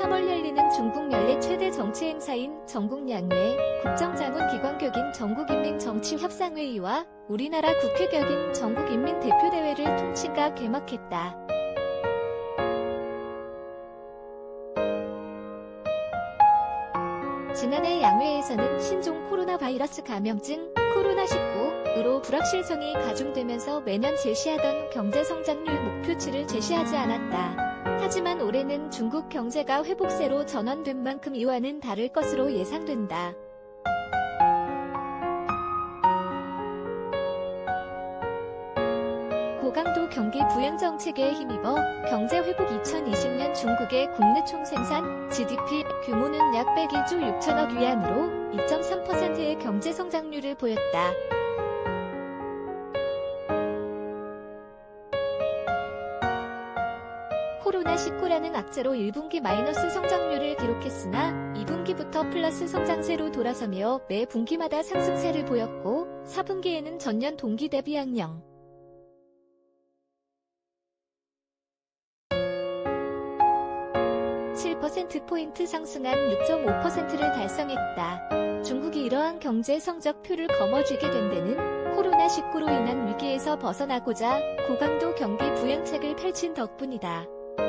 3월 열리는 중국 연례 최대 정치 행사인 전국양회 국정자문기관격인 전국인민정치협상회의와 우리나라 국회격인 전국인민대표대회를 통칭가 개막했다. 지난해 양회에서는 신종 코로나 바이러스 감염증 코로나19으로 불확실성이 가중되면서 매년 제시하던 경제성장률 목표치를 제시하지 않았다. 하지만 올해는 중국 경제가 회복세로 전환된 만큼 이와는 다를 것으로 예상된다. 고강도 경기 부양 정책에 힘입어 경제 회복 2020년 중국의 국내 총생산 GDP 규모는 약 102조 6천억 위안으로 2.3%의 경제 성장률을 보였다. 코로나19라는 악재로 1분기 마이너스 성장률을 기록했으나 2분기부터 플러스 성장세로 돌아서며 매 분기마다 상승세를 보였고 4분기에는 전년 동기 대비 양영 7%포인트 상승한 6.5%를 달성했다. 중국이 이러한 경제 성적표를 거머쥐게 된 데는 코로나19로 인한 위기에서 벗어나고자 고강도 경기 부양책을 펼친 덕분이다.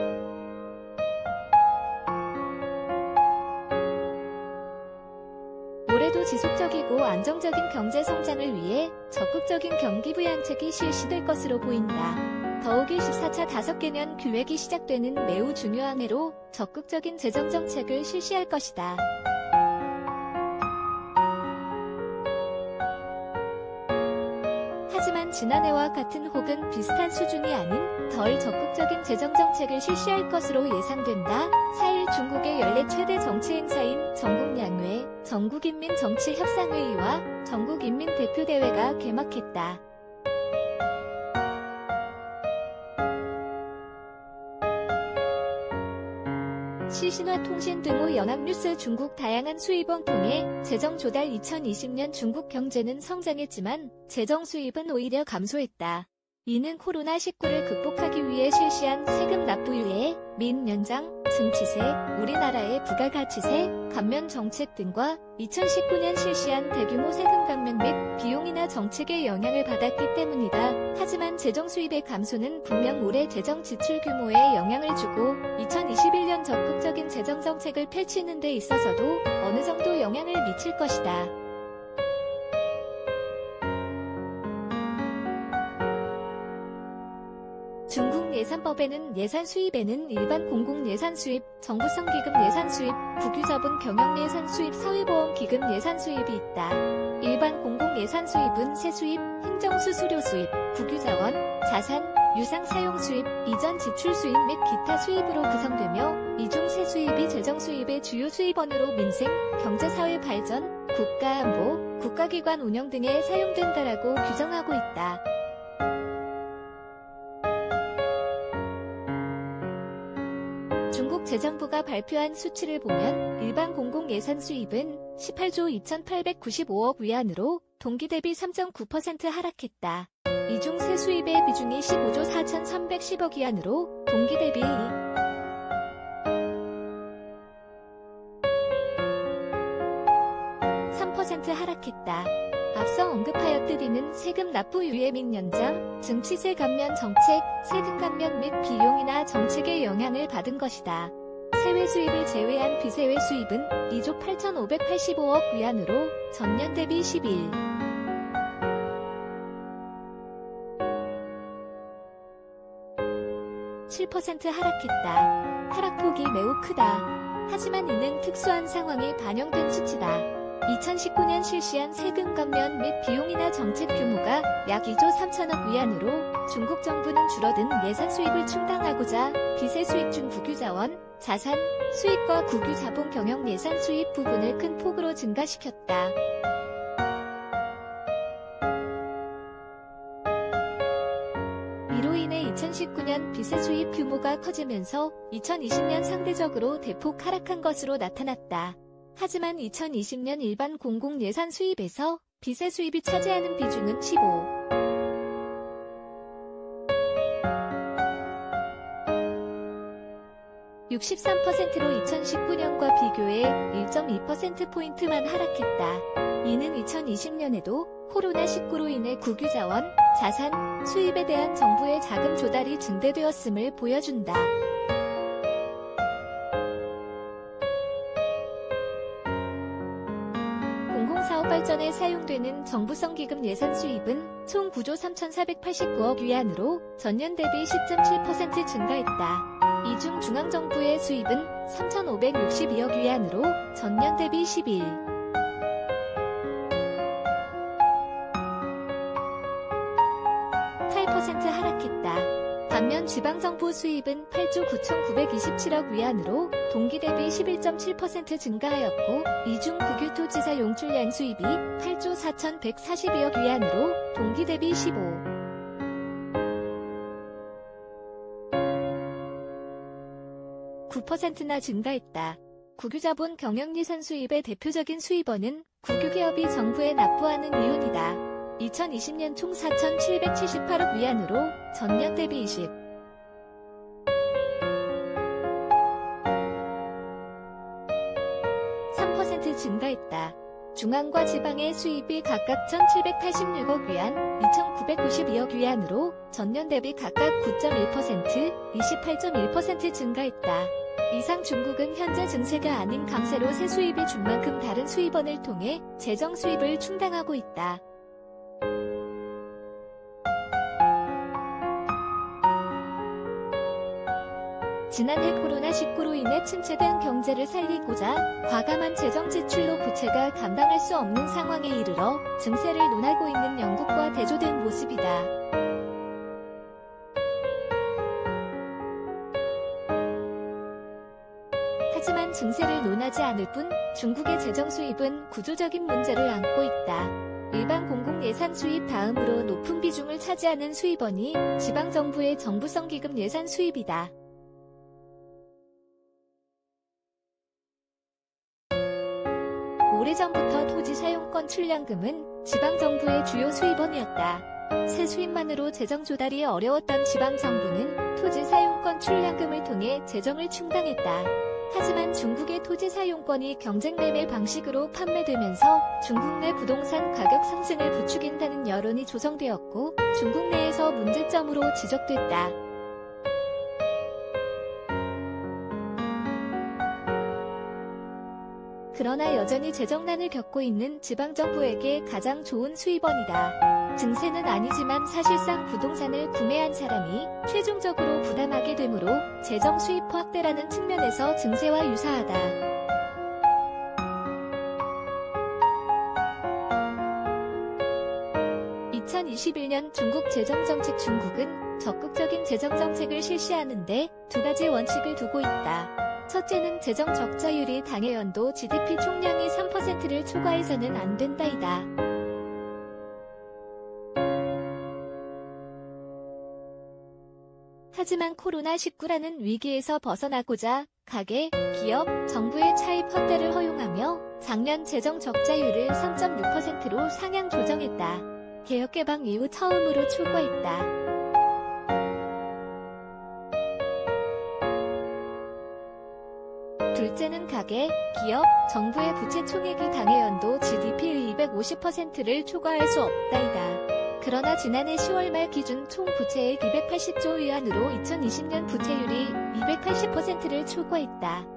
올해도 지속적이고 안정적인 경제 성장을 위해 적극적인 경기 부양책이 실시될 것으로 보인다. 더욱이 14차 5개년 기획이 시작되는 매우 중요한 해로 적극적인 재정정책을 실시할 것이다. 하지만 지난해와 같은 혹은 비슷한 수준이 아닌 덜 적극적인 재정정책을 실시할 것으로 예상된다. 4일 중국의 연례 최대 정치 행사인 전국양회, 전국인민정치협상회의와 전국인민대표대회가 개막했다. 시신화통신 등의 연합뉴스 중국 다양한 수입원 통해 재정 조달 2020년 중국 경제는 성장했지만 재정 수입은 오히려 감소했다. 이는 코로나19를 극복하기 위해 실시한 세금 납부 유예, 민 연장, 증치세, 우리나라의 부가가치세, 감면 정책 등과 2019년 실시한 대규모 세금 감면 및 비용이나 정책의 영향을 받았기 때문이다. 하지만 재정 수입의 감소는 분명 올해 재정 지출 규모에 영향을 주고 2021년 적극적인 재정 정책을 펼치는 데 있어서도 어느 정도 영향을 미칠 것이다. 중국 예산법에는 예산 수입에는 일반 공공 예산 수입, 정부성 기금 예산 수입, 국유자본 경영 예산 수입, 사회보험 기금 예산 수입이 있다. 일반 공공 예산 수입은 세수입, 행정수수료 수입, 국유자원, 자산, 유상 사용 수입, 이전 지출 수입 및 기타 수입으로 구성되며 이 중 세수입이 재정 수입의 주요 수입원으로 민생, 경제사회 발전, 국가안보, 국가기관 운영 등에 사용된다라고 규정하고 있다. 중국 재정부가 발표한 수치를 보면 일반 공공예산 수입은 18조 2,895억 위안으로 동기 대비 3.9% 하락했다. 이 중 세수입의 비중이 15조 4,310억 위안으로 동기 대비 3% 하락했다. 앞서 언급하였듯 이는 세금 납부 유예 및 연장, 증치세 감면 정책, 세금 감면 및 비용이나 정책의 영향을 받은 것이다. 세외 수입을 제외한 비세외 수입은 2조 8,585억 위안으로 전년 대비 7% 하락했다. 하락폭이 매우 크다. 하지만 이는 특수한 상황이 반영된 수치다. 2019년 실시한 세금 감면 및 비용이나 정책 규모가 약 2조 3천억 위안으로 중국 정부는 줄어든 예산 수입을 충당하고자 비세 수입 중 국유자원, 자산, 수입과 국유자본 경영 예산 수입 부분을 큰 폭으로 증가시켰다. 이로 인해 2019년 비세 수입 규모가 커지면서 2020년 상대적으로 대폭 하락한 것으로 나타났다. 하지만 2020년 일반 공공 예산 수입에서 비세 수입이 차지하는 비중은 15% 63%로 2019년과 비교해 1.2%포인트만 하락했다. 이는 2020년에도 코로나19로 인해 국유자원, 자산, 수입에 대한 정부의 자금 조달이 증대되었음을 보여준다. 공공사업 발전에 사용되는 정부성 기금 예산 수입은 총 9조 3,489억 위안으로 전년 대비 10.7% 증가했다. 이 중 중앙정부의 수입은 3,562억 위안으로 전년 대비 11.8% 하락했다. 반면 지방정부 수입은 8조 9,927억 위안으로 동기 대비 11.7% 증가하였고, 이 중 국유토지사 용출량 수입이 8조 4,142억 위안으로 동기 대비 9%나 증가했다. 국유자본 경영예산 수입의 대표적인 수입원은 국유기업이 정부에 납부하는 이윤이다. 2020년 총 4,778억 위안으로 전년 대비 23% 증가했다. 중앙과 지방의 수입이 각각 1,786억 위안, 2,992억 위안으로 전년 대비 각각 9.1%, 28.1% 증가했다. 이상 중국은 현재 증세가 아닌 강세로 새 수입이 준 만큼 다른 수입원을 통해 재정 수입을 충당하고 있다. 지난해 코로나19로 인해 침체된 경제를 살리고자 과감한 재정 지출로 부채가 감당할 수 없는 상황에 이르러 증세를 논하고 있는 영국과 대조된 모습이다. 하지만 증세를 논하지 않을 뿐 중국의 재정 수입은 구조적인 문제를 안고 있다. 일반 공공예산 수입 다음으로 높은 비중을 차지하는 수입원이 지방정부의 정부성 기금 예산 수입이다. 오래전부터 토지 사용권 출량금은 지방정부의 주요 수입원이었다. 새 수입만으로 재정 조달이 어려웠던 지방정부는 토지 사용권 출량금을 통해 재정을 충당했다. 하지만 중국의 토지 사용권이 경쟁 매매 방식으로 판매되면서 중국 내 부동산 가격 상승을 부추긴다는 여론이 조성되었고, 중국 내에서 문제점으로 지적됐다. 그러나 여전히 재정난을 겪고 있는 지방정부에게 가장 좋은 수입원이다. 증세는 아니지만 사실상 부동산을 구매한 사람이 최종적으로 부담하게 되므로 재정 수입 확대라는 측면에서 증세와 유사하다. 2021년 중국 재정정책. 중국은 적극적인 재정정책을 실시하는데 두 가지 원칙을 두고 있다. 첫째는 재정 적자율이 당해연도 GDP 총량이 3%를 초과해서는 안 된다이다. 하지만 코로나19라는 위기에서 벗어나고자 가계, 기업, 정부의 차입 확대를 허용하며 작년 재정 적자율을 3.6%로 상향 조정했다. 개혁 개방 이후 처음으로 초과했다. 둘째는 가계, 기업, 정부의 부채 총액이 당해연도 GDP의 250%를 초과할 수 없다이다. 그러나 지난해 10월 말 기준 총 부채액 280조 위안으로 2020년 부채율이 280%를 초과했다.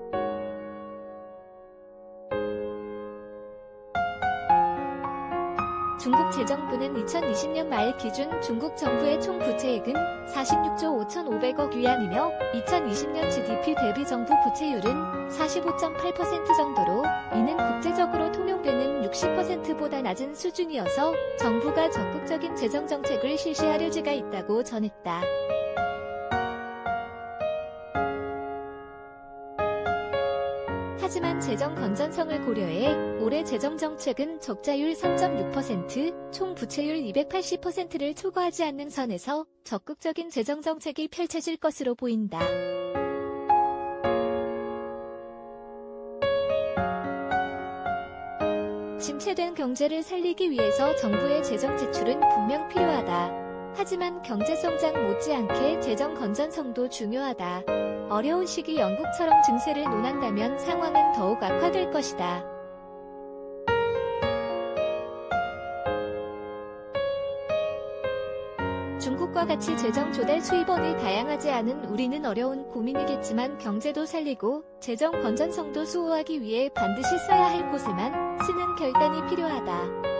중국 재정부는 2020년 말 기준 중국 정부의 총 부채액은 46조 5,500억 위안이며 2020년 GDP 대비 정부 부채율은 45.8% 정도로, 이는 국제적으로 통용되는 60%보다 낮은 수준이어서 정부가 적극적인 재정 정책을 실시할 여지가 있다고 전했다. 하지만 재정 건전성을 고려해 올해 재정정책은 적자율 3.6%, 총 부채율 280%를 초과하지 않는 선에서 적극적인 재정정책이 펼쳐질 것으로 보인다. 침체된 경제를 살리기 위해서 정부의 재정 지출은 분명 필요하다. 하지만 경제성장 못지않게 재정 건전성도 중요하다. 어려운 시기 영국처럼 증세를 논한다면 상황은 더욱 악화될 것이다. 중국과 같이 재정 조달 수입원이 다양하지 않은 우리는 어려운 고민이겠지만 경제도 살리고 재정 건전성도 수호하기 위해 반드시 써야 할 곳에만 쓰는 결단이 필요하다.